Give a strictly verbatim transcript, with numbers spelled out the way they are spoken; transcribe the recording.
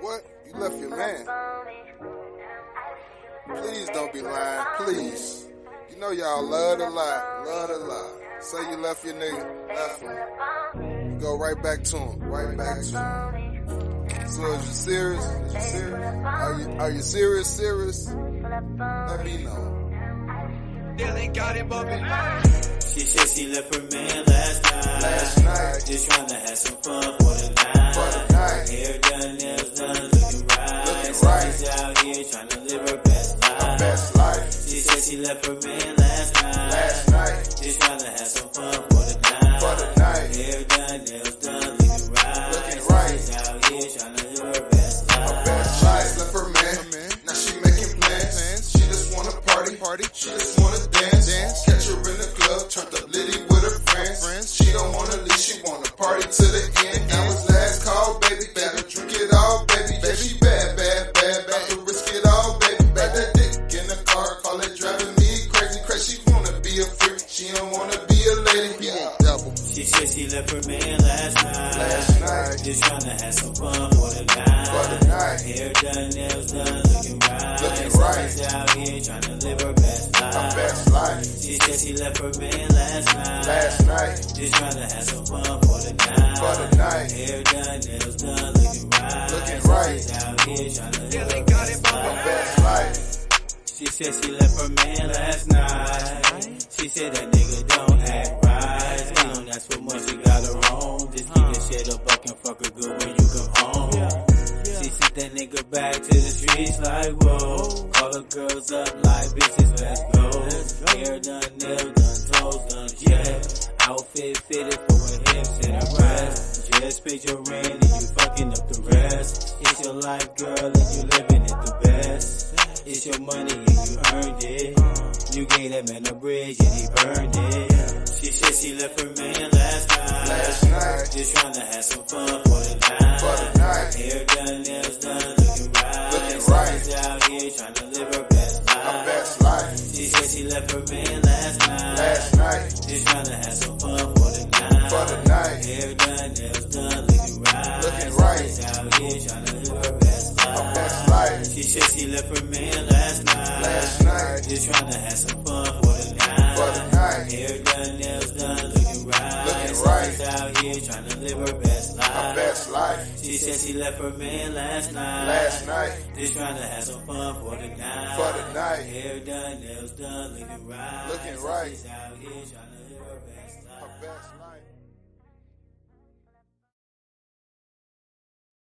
What? You left your man? Please don't be lying. Please. You know y'all love to lie. Love to lie. Say you left your nigga. Left him. You go right back to him. Right back to him. So is you serious? Is you serious? Are you, are you serious? Serious? Let me know. Got it, she said she left her man last night. Last night. Just trying to have some fun for the night. For the night. Hair done, nails done, looking right. Looking right. She's out here trying to live her best life. Her best life. She said she left her man last night. Last night. Just trying to have some fun for the night. For the night. Hair done, nails done, looking right. Looking right. She's out here trying to live her best life. Her best life. Left her man. Now she making plans. She just wanna party. Party. She just wanna dance. Dance. Catch her in the club. Turned up litty with her friends. Friends. She don't wanna leave. She wanna party to the end. Now it's last call, baby. Gotta drink it all, baby. Yeah, she bad, bad, bad. About to risk it all, baby. Back that dick in the car. Call it driving me crazy. Crazy. She wanna be a freak. She don't wanna be a lady. Yeah. Double. She said she left her man last night. Last night. Just trying to have some fun for the night. For the night. Hair done, nails done, looking right. Looking right. She's out here trying to live her best life. Her best life. She said she left her man last night. Last night. Just trying to have some fun for the night. For the night. Hair done, nails done, looking right. Looking right. She's out here trying to live her got best it, life. Her best life. She said she left her man last night. She said that nigga don't act right. He don't ask for much, she got her own. Just keep your shit up, I can fuck her good when you come home. She sent that nigga back to the streets like whoa. Call the girls up like bitches, let's go. Hair done, nails done, toes done, yeah. Outfit fitted for her hips and her breasts. Just pay your rent and you fucking up the rest. It's your life, girl, and you living it the best. It's your money and you earned it. You gave that man a bridge and he burned it. She said she left her man last night. Last night. Just trying to have some fun for the night. For the night. Hair done, nails done, looking right. Looking right. She's out here trying to live her best life. Her best life. She said she left her man last night. Last night. Just trying to have some fun for the night. For the night. Hair done, nails done, looking right. Looking right. She's out here trying to live her best life. Her best life. She said she left her man last night. Last night. Just trying to have some fun for the night. For the night. Hair done, nails done, looking right. Looking right. She's out here trying to live her best life. Her best life. She said she left her man last night. Last night. Just trying to have some fun for the night. For the night. Hair done, nails done, looking right. Looking right. She's out here trying to live her best life. Her best life.